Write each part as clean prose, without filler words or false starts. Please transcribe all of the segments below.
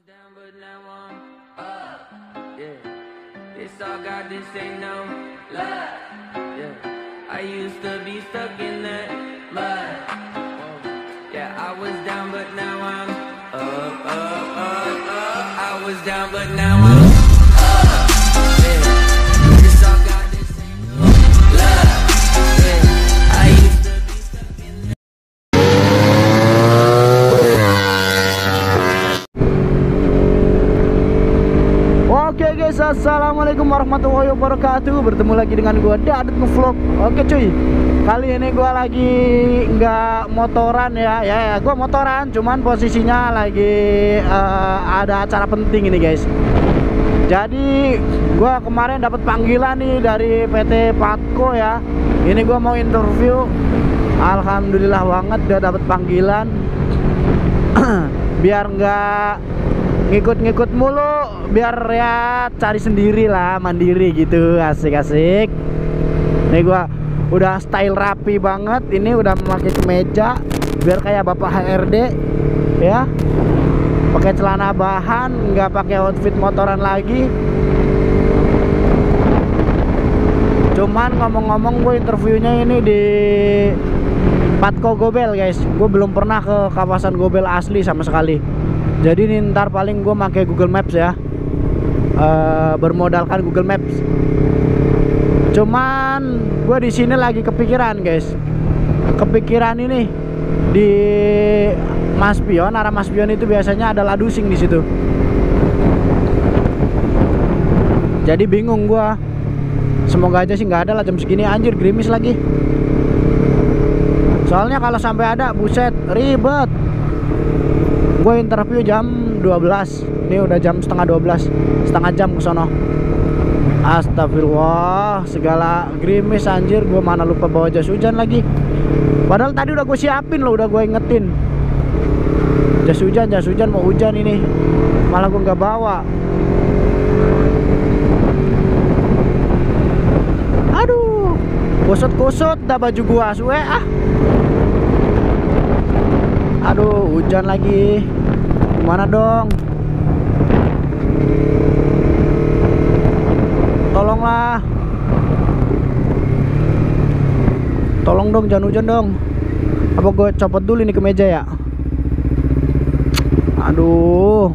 down, but now I'm up. Yeah, this all God, this ain't no lie. Yeah, I used to be stuck in that mud. Yeah, I was down, but now I'm up, up, up, up. I was down, but now I'm up. Yeah, this all God, this ain't no lie. Yeah, I used to be stuck in that. Oke guys, assalamualaikum warahmatullahi wabarakatuh. Bertemu lagi dengan gua Dadut Ngevlog. Oke cuy, kali ini gua lagi nggak motoran ya. Gua motoran, cuman posisinya lagi ada acara penting ini guys. Jadi gua kemarin dapat panggilan nih dari PT Patco ya. Ini gua mau interview. Alhamdulillah banget udah dapat panggilan. Biar nggak ngikut-ngikut mulu, biar ya cari sendiri lah, mandiri gitu, asik-asik. Nih gua udah style rapi banget, ini udah memakai kemeja biar kayak bapak HRD ya, pakai celana bahan, nggak pakai outfit motoran lagi. Cuman ngomong-ngomong, gue interviewnya ini di Patco Gobel guys. Gue belum pernah ke kawasan Gobel asli sama sekali. Jadi nih ntar paling gue pakai Google Maps ya, bermodalkan Google Maps. Cuman gue di sini lagi kepikiran guys, kepikiran ini di Mas Pion, arah Mas Pion itu biasanya ada ladusing di situ. Jadi bingung gue. Semoga aja sih nggak ada lah jam segini, anjir gerimis lagi. Soalnya kalau sampai ada, buset ribet. Gue interview jam 12. Ini udah jam setengah 12, setengah jam ke sono. Astagfirullah, segala gerimis anjir. Gue mana lupa bawa jas hujan lagi. Padahal tadi udah gue siapin loh, udah gue ingetin. Jas hujan mau hujan ini. Malah gue nggak bawa. Aduh, kusut-kusut dah baju gua suwe ah. Aduh, hujan lagi. Gimana dong? Tolonglah. Tolong dong, jangan hujan dong. Apa gue copot dulu nih kemeja ya? Aduh.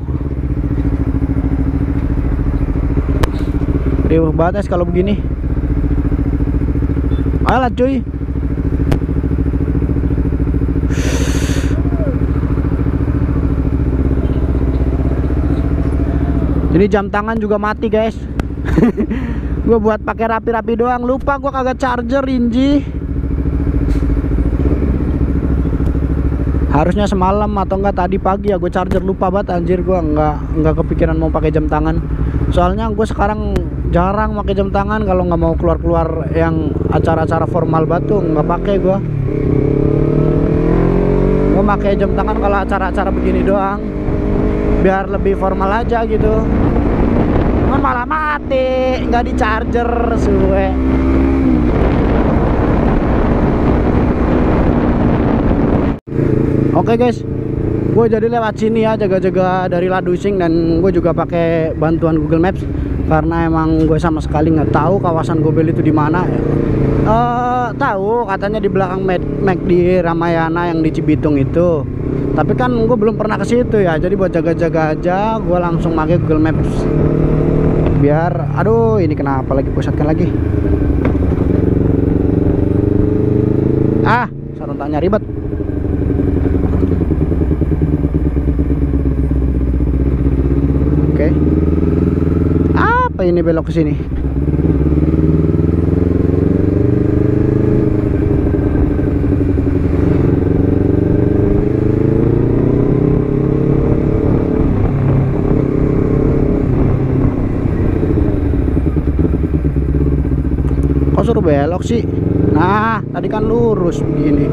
Riuh banget kalau begini. Alah cuy. Ini jam tangan juga mati guys. Gue buat pakai rapi-rapi doang, lupa gue kagak charger Inji. Harusnya semalam atau enggak tadi pagi ya gue charger, lupa banget anjir. Gue nggak kepikiran mau pakai jam tangan. Soalnya gue sekarang jarang pakai jam tangan kalau nggak mau keluar-keluar yang acara-acara formal batu, nggak pakai gue. Gue pakai jam tangan kalau acara-acara begini doang, biar lebih formal aja gitu. Cuman malah mati, nggak di charger suwe. Oke guys, gue jadi lewat sini ya, jaga-jaga dari ladusing. Dan gue juga pakai bantuan Google Maps karena emang gue sama sekali nggak tahu kawasan Gobel itu di mana ya. Tahu katanya di belakang McD Ramayana yang di Cibitung itu. Tapi kan gue belum pernah ke situ ya, jadi buat jaga-jaga aja gue langsung pakai Google Maps. Biar, aduh ini kenapa lagi pusatkan lagi. Ah, saruntannya ribet. Oke. Apa ini belok ke sini? Suruh belok sih. Nah, tadi kan lurus begini.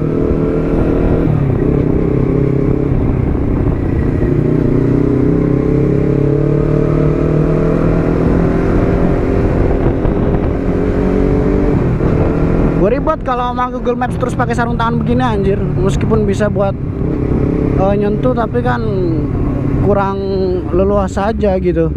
Gue ribet kalau sama Google Maps terus pakai sarung tangan begini anjir. Meskipun bisa buat nyentuh, tapi kan kurang leluasa aja gitu.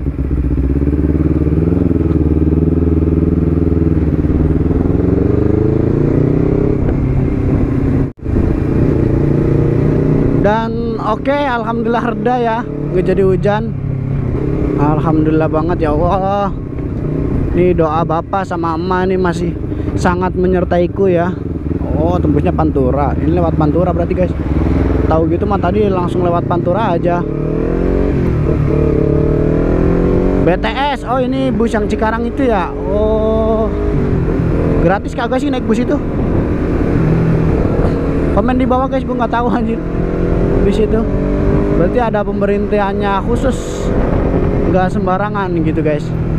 Dan oke, alhamdulillah reda ya, nggak jadi hujan. Alhamdulillah banget ya Allah. Nih doa bapak sama emak nih masih sangat menyertaiku ya. Oh, tembusnya Pantura. Ini lewat Pantura berarti guys. Tahu gitu mah tadi langsung lewat Pantura aja. BTS. Oh, ini bus yang Cikarang itu ya. Oh, gratis kagak sih naik bus itu? Komen di bawah guys, gue nggak tahu anjir. Bus itu berarti ada pemerintahannya khusus, nggak sembarangan gitu guys.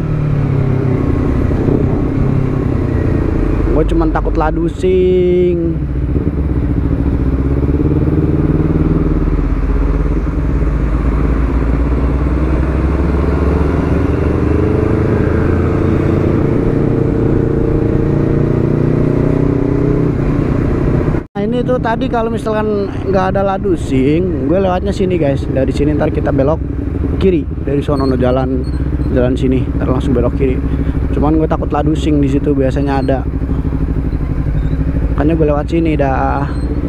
Gue cuman takut ladusing. Nah, ini tuh tadi kalau misalkan nggak ada ladusing, gue lewatnya sini guys. Dari sini ntar kita belok kiri, dari sono jalan sini, ntar langsung belok kiri. Cuman gue takut ladusing di situ, biasanya ada. Makanya gue lewat sini dah.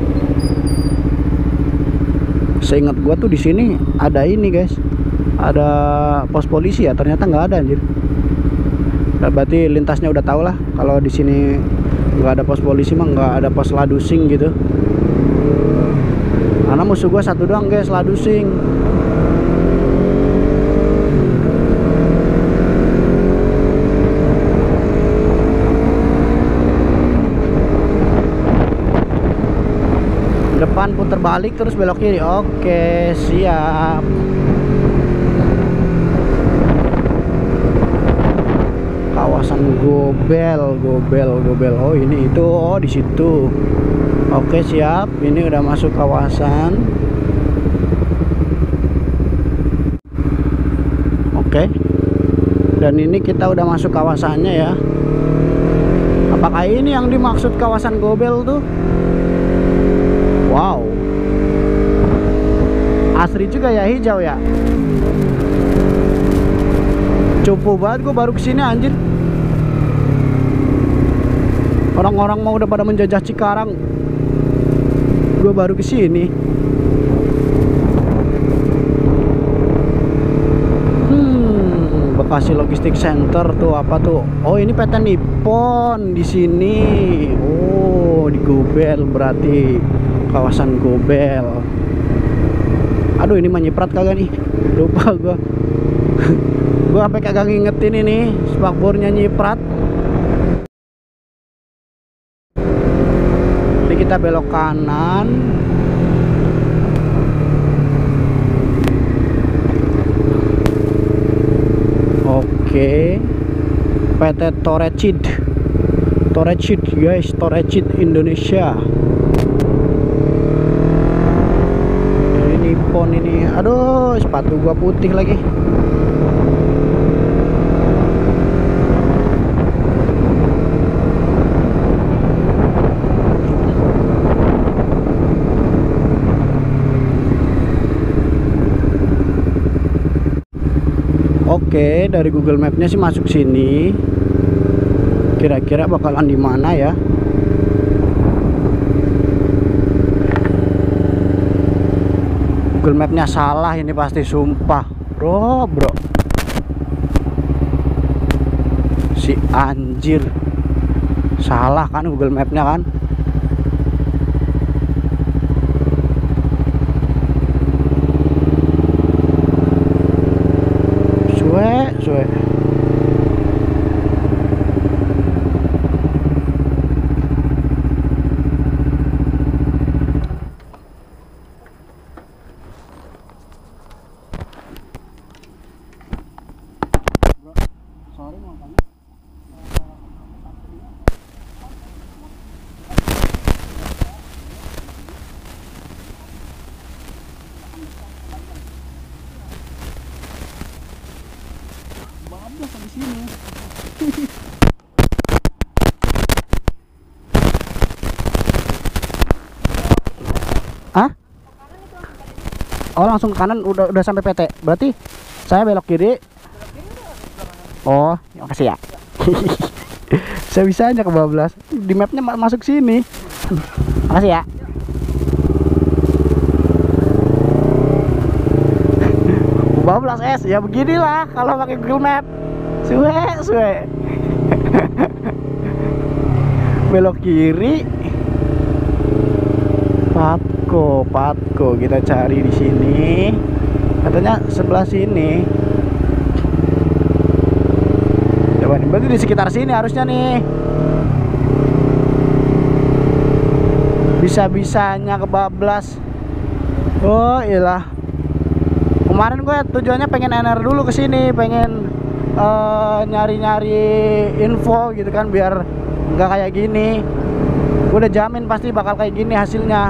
Seingat gue tuh di sini ada ini guys, ada pos polisi ya, ternyata nggak ada anjir. Berarti lintasnya udah tau lah kalau di sini nggak ada pos polisi mah nggak ada pos ladusing gitu. Karena musuh gue satu doang guys, ladusing. Depan putar balik terus belok kiri. Oke, siap. Kawasan Gobel. Oh, ini itu. Oh, di situ. Oke, siap. Ini udah masuk kawasan. Oke. Dan ini kita udah masuk kawasannya ya. Apakah ini yang dimaksud kawasan Gobel tuh? Wow, asri juga ya, hijau ya. Cupu banget, gue baru kesini anjir. Orang-orang mau udah pada menjajah Cikarang, gue baru kesini. Bekasi Logistik Center tuh apa tuh? Oh, ini PT Nippon di sini. Oh, di Gobel berarti. Kawasan Gobel. Aduh, ini menyiprat kagak nih? Lupa gua. Gua sampai kagak ngingetin ini spakbornya nyiprat. Ini kita belok kanan. Oke. PT Torecid guys, Torecid Indonesia. Nippon ini, aduh, sepatu gua putih lagi. Oke, dari Google Mapnya sih masuk sini. Kira-kira bakalan di mana ya? Google Mapnya salah ini pasti, sumpah bro. Si anjir, salah kan Google Mapnya kan. Suwe. Di sini. Hah? Oh langsung ke kanan udah sampai PT. Berarti saya belok kiri. Oh, makasih ya. Saya bisa aja ke bablas. Di mapnya masuk sini. Makasih ya. Bablas es ya beginilah kalau pakai Google Map. Suwe. Belok kiri. Patko kita cari di sini. Katanya sebelah sini. Coba nih, berarti di sekitar sini harusnya nih. Bisa-bisanya kebablas. Oh iyalah. Kemarin gue tujuannya pengen NR dulu ke sini, pengen nyari-nyari info gitu kan, biar nggak kayak gini. Gue udah jamin pasti bakal kayak gini hasilnya.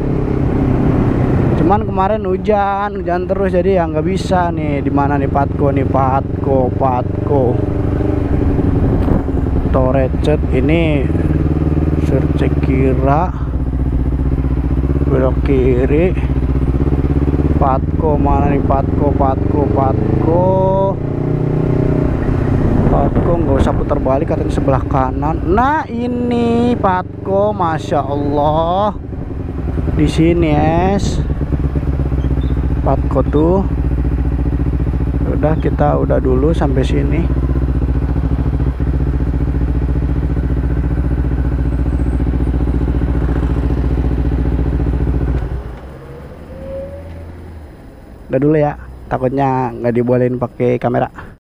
Cuman kemarin hujan terus, jadi ya nggak bisa nih. Di mana nih Patko nih, Patko. Torecet ini Surcekira, belok kiri. Patko mana nih, Patko nggak usah putar balik, katanya sebelah kanan. Nah ini Patko, masya Allah, di sini es Patko tuh. Udah, kita udah dulu sampai sini. Udah dulu ya, takutnya nggak dibolehin pakai kamera.